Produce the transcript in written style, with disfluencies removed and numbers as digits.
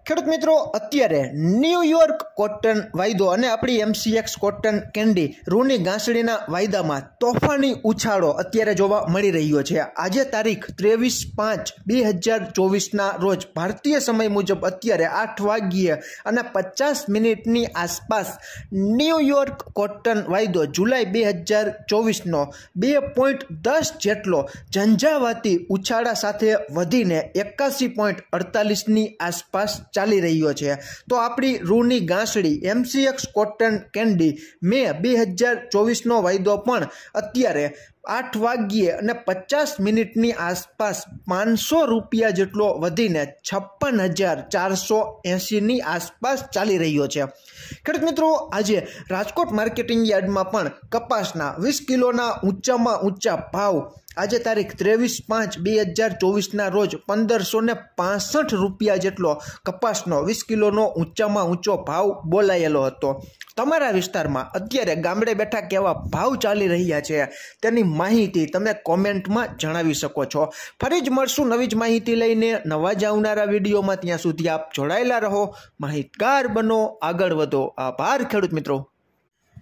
ખેડૂત મિત્રો અત્યારે ન્યુયોર્ક કોટન વાયદો અને આપણી MCX કોટન કેન્ડી રૂની ગાંસડીના વાયદામાં તોફાની ઉછાળો અત્યારે જોવા મળી રહ્યો છે। આજે તારીખ 23/5/2024ના રોજ ભારતીય સમય મુજબ અત્યારે 8:50 આસપાસ ન્યુયોર્ક કોટન વાયદો જુલાઈ 2024નો 2.10 જેટલો ઝંઝાવાતી ઉછાળા સાથે વધીને 81.48ની આસપાસ ચાલી રહ્યો છે। તો આપણી રૂની ગાંસડી MCX કોટન કેન્ડી મે 2024નો વાયદો પણ અત્યારે 8:50ની આસપાસ 500 રૂપિયા જેટલો વધીને 56,480ની આસપાસ ચાલી રહ્યો છે। ખેડૂત મિત્રો આજે રાજકોટ માર્કેટિંગ યાર્ડમાં પણ કપાસના 20 કિલોના ઊંચામાં ઊંચા ભાવ આજે તારીખ 23/5/2024ના રોજ 1565 રૂપિયા જેટલો કપાસનો 20 કિલોનો ઊંચામાં ઊંચો ભાવ બોલાયેલો હતો। તમારા વિસ્તારમાં અત્યારે ગામડે બેઠા કેવા ભાવ ચાલી રહ્યા છે તેની માહિતી તમે કોમેન્ટમાં જણાવી શકો છો। ફરી જ મળશું નવી જ માહિતી લઈને નવા જ આવનારા વિડીયોમાં। ત્યાં સુધી આપ જોડાયેલા રહો, માહિતગાર બનો, આગળ વધો। આભાર ખેડૂત મિત્રો।